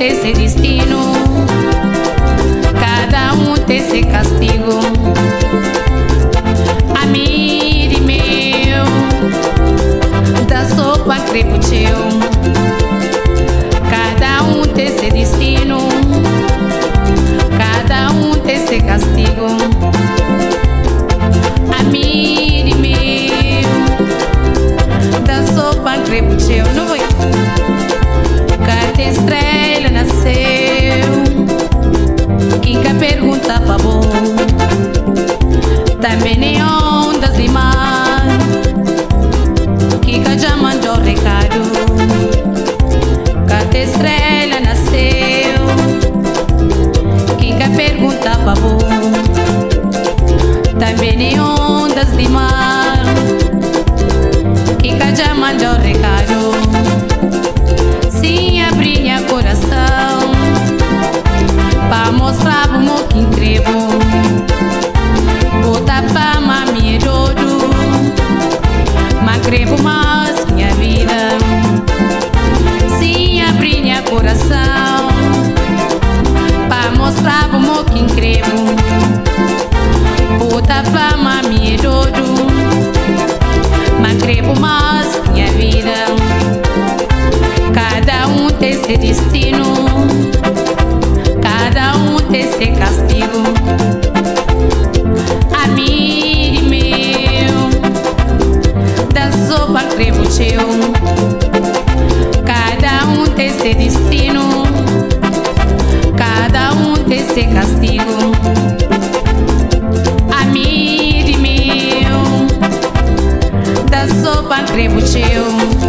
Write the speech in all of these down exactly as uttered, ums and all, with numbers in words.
tem seu destino, cada um tem seu castigo. Amigo meu, da sopa crepucheu, cada um tem seu destino, cada um tem seu castigo. Amigo meu, da sopa crepucheu, não vou. Cada estrela nasceu, quem quer perguntar pra bom. Também nem ondas de mar, que já mandou recado. Cada estrela nasceu, quem quer perguntar pra bom. Também nem ondas de mar, que já mandou recado. Sim, abri minha coração pra mostrar pro meu que incrível. Botar fama, minha dodo, mas crevo mais minha vida. Sim, abri minha coração pra mostrar pro meu que incrível. Botar fama, minha dodo, mas crevo mais minha vida. Cada um tem seu destino, cada um tem seu castigo. Amigo meu, da sopa crepucheu, cada um tem seu destino, cada um tem seu castigo. Amigo meu, da sopa crepucheu.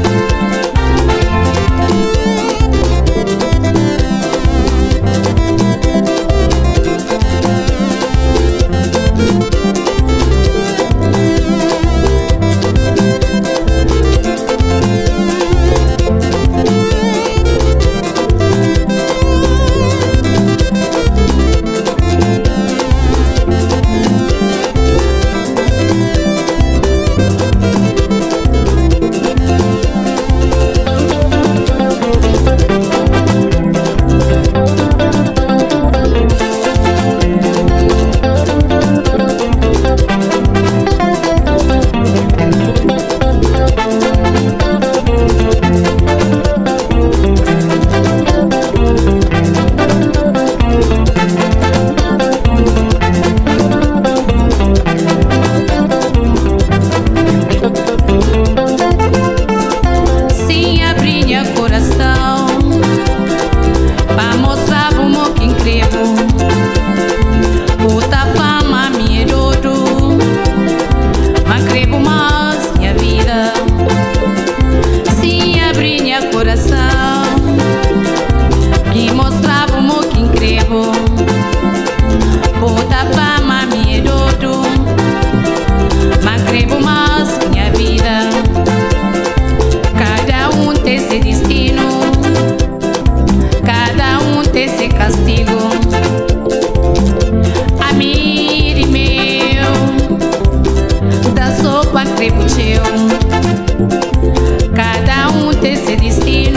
Cada um tem seu destino,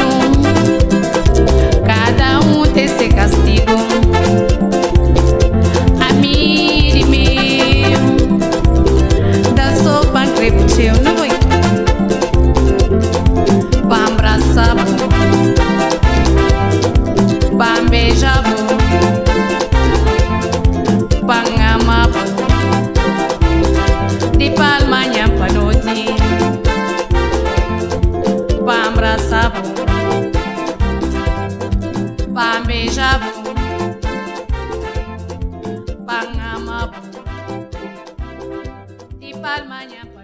cada um tem seu castigo. Amigo meu, da sopa crepucheu, não vou. Pra abraçar, pra beijar, pra amar, de palma nha pra noite. Pra abraçar, pra beijar, pra amar, de palma nha.